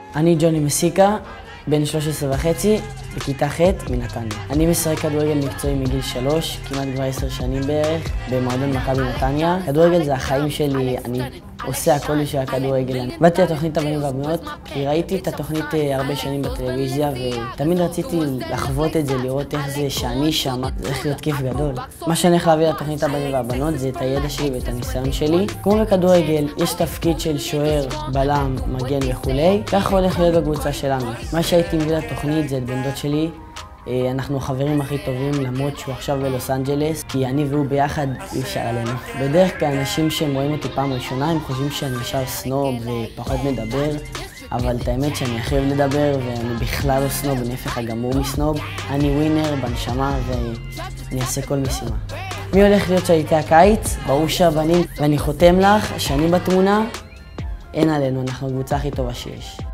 אני ג'וני מסיקה, בן 13 וחצי, בכיתה ח' מנתניה. אני משחק כדורגל מקצועי מגיל 3, כמעט כבר 10 שנים בערך, במועדון מכבי נתניה. כדורגל זה החיים שלי, אני עושה הכל בשביל הכדורגל. באתי לתוכנית הבנים והבנות, כי ראיתי את התוכנית הרבה שנים בטלוויזיה, ותמיד רציתי לחוות את זה, לראות איך זה שאני שם, זה הולך להיות כיף גדול. מה שאני הולך להביא לתוכנית הבנים והבנות זה את הידע שלי ואת הניסיון שלי. כמו בכדורגל, יש תפקיד של שוער, בלם, מגן וכולי, ככה הולך להיות בקבוצה שלנו. מה שהייתי מביא לתוכנית זה את בן דוד שלי. אנחנו החברים הכי טובים, למרות שהוא עכשיו בלוס אנג'לס, כי אני והוא ביחד אי אפשר עלינו. בדרך כלל אנשים שהם רואים אותי פעם ראשונה, הם חושבים שאני ישר סנוב ופחות מדבר, אבל את האמת שאני הכי אוהב לדבר, ואני בכלל לא סנוב, בנפח הגמור מסנוב. אני ווינר בנשמה ואני אעשה כל משימה. מי הולך להיות שליטי הקיץ? ברור שהבנים, ואני חותם לך שאני בתמונה, אין עלינו, אנחנו הקבוצה הכי טובה שיש.